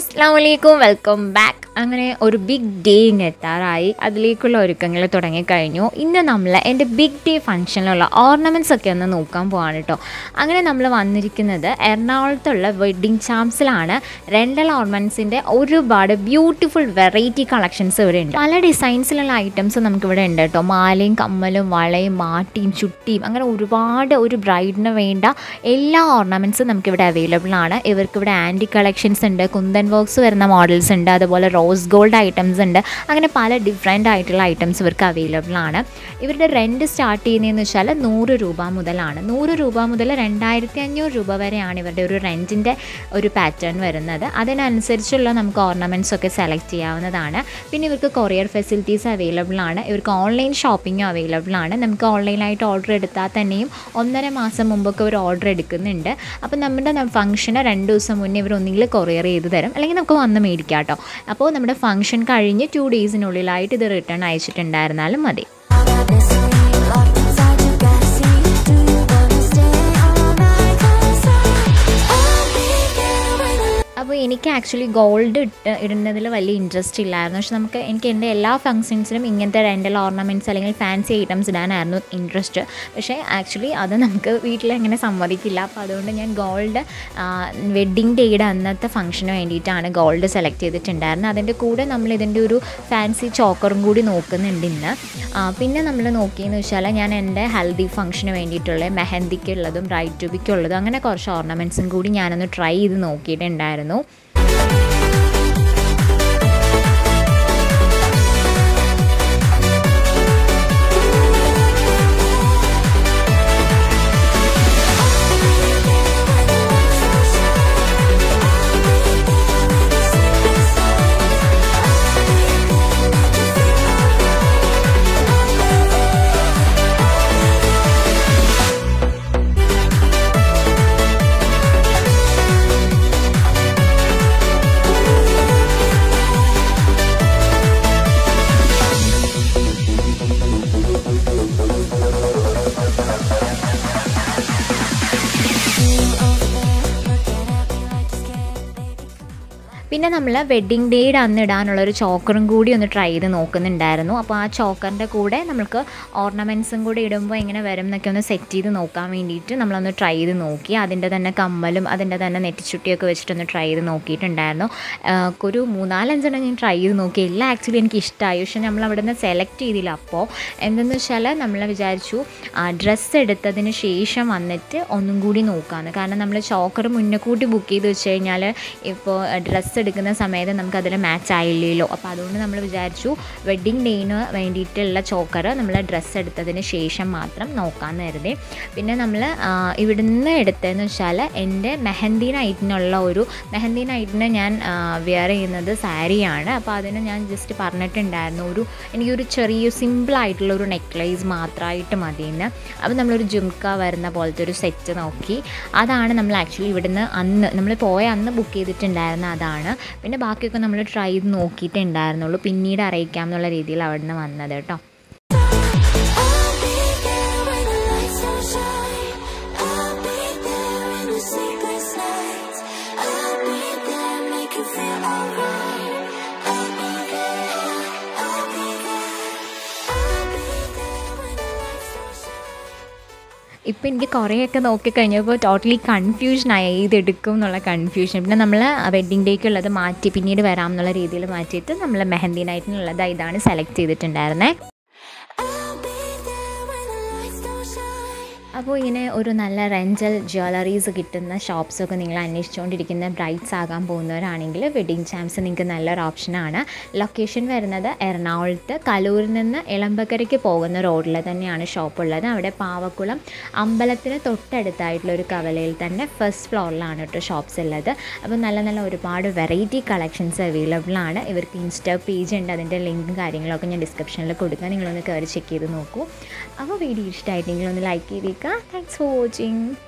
Assalamualaikum, welcome back. അങ്ങനെ ഒരു big day എത്താറായി. അതിലേക്കുള്ള ഒരുക്കങ്ങൾ തുടങ്ങിക്കഴിഞ്ഞു. ഇന്ന് നമ്മൾ എൻ്റെ ബിഗ് ഡേ ഫംഗ്ഷനിലുള്ള ഓർണമെൻറ്റ്സ് ഒക്കെ ഒന്ന് നോക്കാൻ പോവാണ് കേട്ടോ. അങ്ങനെ നമ്മൾ വന്നിരിക്കുന്നത് എറണാകുളത്തുള്ള വെഡ്ഡിങ് ചാംസിലാണ്. റെൻ്റൽ ഓർണമെൻറ്റ്സിൻ്റെ ഒരുപാട് ബ്യൂട്ടിഫുൾ വെറൈറ്റി കളക്ഷൻസ് ഇവിടെ ഉണ്ട്. പല ഡിസൈൻസിലുള്ള ഐറ്റംസ് നമുക്കിവിടെ ഉണ്ട് കേട്ടോ. മാലയും കമ്മലും വളയും മാട്ടിയും ചുട്ടിയും അങ്ങനെ ഒരുപാട് ഒരു ബ്രൈഡിന് വേണ്ട എല്ലാ ഓർണമെൻറ്റ്സും നമുക്കിവിടെ അവൈലബിൾ ആണ്. ഇവർക്കിവിടെ ആൻറ്റി കളക്ഷൻസ് ഉണ്ട്, കുന്തൻ വർക്ക്സ് വരുന്ന മോഡൽസ് ഉണ്ട്, അതുപോലെ റോസ് ഗോൾഡ് ഐറ്റംസ് ഉണ്ട്. അങ്ങനെ പല ഡിഫറെൻ്റ് ആയിട്ടുള്ള ഐറ്റംസ് ഇവർക്ക് അവൈലബിൾ ആണ്. ഇവരുടെ റെൻറ്റ് സ്റ്റാർട്ട് ചെയ്യുന്നതെന്ന് വെച്ചാൽ 100 രൂപ മുതലാണ്. 100 രൂപ മുതൽ 2500 രൂപ വരെയാണ് ഇവരുടെ ഒരു റെൻറ്റിൻ്റെ ഒരു പാറ്റേൺ വരുന്നത്. അതിനനുസരിച്ചുള്ള നമുക്ക് ഓർണമെൻറ്റ്സ് ഒക്കെ സെലക്ട് ചെയ്യാവുന്നതാണ്. പിന്നെ ഇവർക്ക് കൊറിയർ ഫെസിലിറ്റീസ് അവൈലബിൾ ആണ്. ഇവർക്ക് ഓൺലൈൻ ഷോപ്പിങ്ങും അവൈലബിൾ ആണ്. നമുക്ക് ഓൺലൈനായിട്ട് ഓർഡർ എടുത്താൽ തന്നെയും 1.5 മാസം മുമ്പൊക്കെ ഒരു ഓർഡർ എടുക്കുന്നുണ്ട്. അപ്പോൾ നമ്മുടെ ഫംഗ്ഷന് 2 ദിവസം മുന്നേ ഇവർ ഒന്നുകിൽ കൊറിയർ ചെയ്ത് തരും, അല്ലെങ്കിൽ നമുക്ക് വന്ന് മേടിക്കാം കേട്ടോ. അപ്പോൾ നമ്മുടെ ഫംഗ്ഷൻ കഴിഞ്ഞ് 2 ഡേയ്സിനുള്ളിലായിട്ട് ഇത് റിട്ടേൺ അയച്ചിട്ടുണ്ടായിരുന്നാലും മതി. അപ്പോൾ എനിക്ക് ആക്ച്വലി ഗോൾഡ് ഇടുന്നതിൽ വലിയ ഇൻട്രസ്റ്റ് ഇല്ലായിരുന്നു. പക്ഷെ എനിക്ക് എൻ്റെ എല്ലാ ഫംഗ്ഷൻസിനും ഇങ്ങനത്തെ റെൻ്റൽ ഓർണമെൻറ്റ്സ് അല്ലെങ്കിൽ ഫാൻസി ഐറ്റംസ് ഇടാനായിരുന്നു ഇൻട്രസ്റ്റ്. പക്ഷേ ആക്ച്വലി അത് നമുക്ക് വീട്ടിലെങ്ങനെ സമ്മതിക്കില്ല. അപ്പോൾ അതുകൊണ്ട് ഞാൻ ഗോൾഡ് വെഡ്ഡിങ് ഡേയുടെ അന്നത്തെ ഫംഗ്ഷന് വേണ്ടിയിട്ടാണ് ഗോൾഡ് സെലക്ട് ചെയ്തിട്ടുണ്ടായിരുന്നത്. അതിൻ്റെ കൂടെ നമ്മൾ ഇതിൻ്റെ ഒരു ഫാൻസി ചോക്കറും കൂടി നോക്കുന്നുണ്ട് ഇന്ന്. പിന്നെ നമ്മൾ നോക്കിയെന്ന് വെച്ചാൽ ഞാൻ എൻ്റെ ഹൽദി ഫംഗ്ഷന് വേണ്ടിയിട്ടുള്ള മെഹന്തിക്കുള്ളതും ബ്രൈഡ് ടു ബിക്കുള്ളതും അങ്ങനെ കുറച്ച് ഓർണമെൻറ്റ്സും കൂടി ഞാനൊന്ന് ട്രൈ ചെയ്ത് നോക്കിയിട്ടുണ്ടായിരുന്നു. പിന്നെ നമ്മൾ വെഡ്ഡിങ് ഡേയുടെ അന്ന് ഇടാനുള്ളൊരു ചോക്കറും കൂടി ഒന്ന് ട്രൈ ചെയ്ത് നോക്കുന്നുണ്ടായിരുന്നു. അപ്പോൾ ആ ചോക്കറിൻ്റെ കൂടെ നമുക്ക് ഓർണമെൻറ്റ്സും കൂടി ഇടുമ്പോൾ എങ്ങനെ വരും എന്നൊക്കെ ഒന്ന് സെറ്റ് ചെയ്ത് നോക്കാൻ വേണ്ടിയിട്ട് നമ്മളൊന്ന് ട്രൈ ചെയ്ത് നോക്കി. അതിൻ്റെ തന്നെ കമ്മലും അതിൻ്റെ തന്നെ നെറ്റിച്ചുട്ടിയൊക്കെ വെച്ചിട്ടൊന്ന് ട്രൈ ചെയ്ത് നോക്കിയിട്ടുണ്ടായിരുന്നു. ഒരു 3-4 ഞാൻ ട്രൈ ചെയ്ത് നോക്കി. എല്ലാം ആക്ച്വലി എനിക്ക് ഇഷ്ടമായി. പക്ഷേ നമ്മൾ അവിടെ നിന്ന് സെലക്ട് ചെയ്തില്ല. അപ്പോൾ എന്തെന്ന് വെച്ചാൽ നമ്മൾ വിചാരിച്ചു ഡ്രസ്സ് എടുത്തതിന് ശേഷം വന്നിട്ട് ഒന്നും കൂടി നോക്കാമെന്ന്. കാരണം നമ്മൾ ചോക്കർ മുന്നേ കൂട്ടി ബുക്ക് ചെയ്ത് വെച്ച് കഴിഞ്ഞാൽ ഇപ്പോൾ ഡ്രസ്സ് എടുക്കുന്ന സമയത്ത് നമുക്കതിൽ മാച്ച് ആയില്ലല്ലോ. അപ്പോൾ അതുകൊണ്ട് നമ്മൾ വിചാരിച്ചു വെഡ്ഡിങ് ഡേയിന് വേണ്ടിയിട്ടുള്ള ചോക്കർ നമ്മൾ ഡ്രസ്സ് എടുത്തതിന് ശേഷം മാത്രം നോക്കാമെന്ന് കരുതി. പിന്നെ നമ്മൾ ഇവിടുന്ന് എടുത്തതെന്ന് വെച്ചാൽ എൻ്റെ മെഹന്തി നൈറ്റിന് ഞാൻ വെയർ ചെയ്യുന്നത് സാരിയാണ്. അപ്പോൾ അതിന് ഞാൻ ജസ്റ്റ് പറഞ്ഞിട്ടുണ്ടായിരുന്നു എനിക്കൊരു ചെറിയ സിമ്പിളായിട്ടുള്ള ഒരു നെക്ലേസ് മാത്രമായിട്ട് മതിയെന്ന്. അപ്പോൾ നമ്മളൊരു ജുംക്ക വരുന്ന പോലത്തെ ഒരു സെറ്റ് നോക്കി. അതാണ് നമ്മൾ ആക്ച്വലി ഇവിടുന്ന് നമ്മൾ പോയ അന്ന് ബുക്ക് ചെയ്തിട്ടുണ്ടായിരുന്ന അതാണ്. പിന്നെ ബാക്കിയൊക്കെ നമ്മൾ ട്രൈ ചെയ്ത് നോക്കിയിട്ടുണ്ടായിരുന്നുള്ളൂ. പിന്നീട് അറിയിക്കാം എന്നുള്ള രീതിയിൽ അവിടെ നിന്ന് വന്നത് കേട്ടോ. ഇപ്പോൾ എനിക്ക് കുറേയൊക്കെ നോക്കിക്കഴിഞ്ഞപ്പോൾ ടോട്ടലി കൺഫ്യൂഷനായി, ഇതെടുക്കും എന്നുള്ള കൺഫ്യൂഷൻ. പിന്നെ നമ്മൾ വെഡ്ഡിങ് ഡേക്കുള്ളത് മാറ്റി പിന്നീട് വരാം എന്നുള്ള രീതിയിൽ മാറ്റിയിട്ട് നമ്മൾ മെഹന്തി നൈറ്റിനുള്ളത് ഇതാണ് സെലക്ട് ചെയ്തിട്ടുണ്ടായിരുന്നത്. അപ്പോൾ ഇങ്ങനെ ഒരു നല്ല റെൻ്റൽ ജ്വല്ലറീസ് കിട്ടുന്ന ഷോപ്സൊക്കെ നിങ്ങൾ അന്വേഷിച്ചുകൊണ്ടിരിക്കുന്ന ബ്രൈഡ്സ് ആകാൻ പോകുന്നവരാണെങ്കിൽ വെഡ്ഡിങ് ചാംസ് നിങ്ങൾക്ക് നല്ലൊരു ഓപ്ഷനാണ്. ലൊക്കേഷൻ വരുന്നത് എറണാകുളത്ത് കലൂരിൽ നിന്ന് എളമ്പക്കരയ്ക്ക് പോകുന്ന റോഡിൽ തന്നെയാണ് ഷോപ്പുള്ളത്. അവിടെ പാവക്കുളം അമ്പലത്തിന് തൊട്ടടുത്തായിട്ടുള്ള ഒരു കവലയിൽ തന്നെ ഫസ്റ്റ് ഫ്ലോറിലാണ് കേട്ടോ ഷോപ്സ് ഉള്ളത്. അപ്പോൾ നല്ല ഒരുപാട് വെറൈറ്റി കളക്ഷൻസ് അവൈലബിൾ ആണ്. ഇവർക്ക് ഇൻസ്റ്റാ പേജ് ഉണ്ട്, അതിൻ്റെ ലിങ്കും കാര്യങ്ങളൊക്കെ ഞാൻ ഡിസ്ക്രിപ്ഷനിൽ കൊടുക്കുക. നിങ്ങളൊന്ന് കയറി ചെക്ക് ചെയ്ത് നോക്കൂ. അപ്പോൾ വീഡിയോ ഇഷ്ടമായിട്ടെങ്കിൽ ഒന്ന് ലൈക്ക് ചെയ്തേക്കുക. Thanks for watching.